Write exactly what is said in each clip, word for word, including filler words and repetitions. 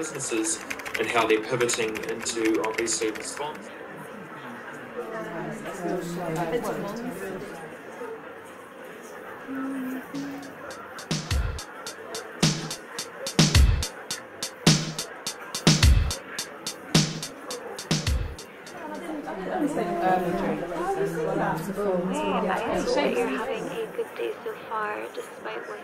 businesses and how they're pivoting into obviously response. Hey, I hope that you're having a good day so far, despite what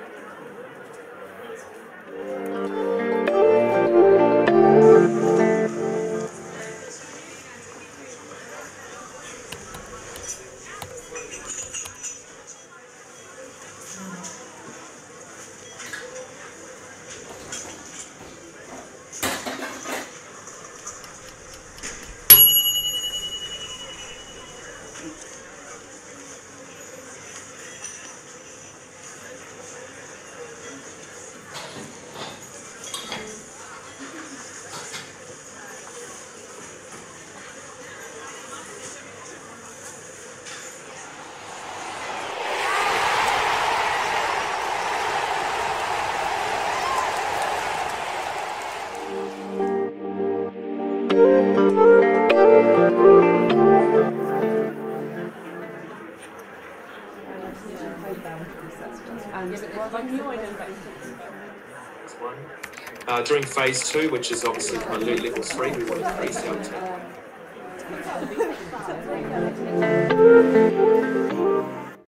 Uh, during phase two, which is obviously from alert level three, we will increase our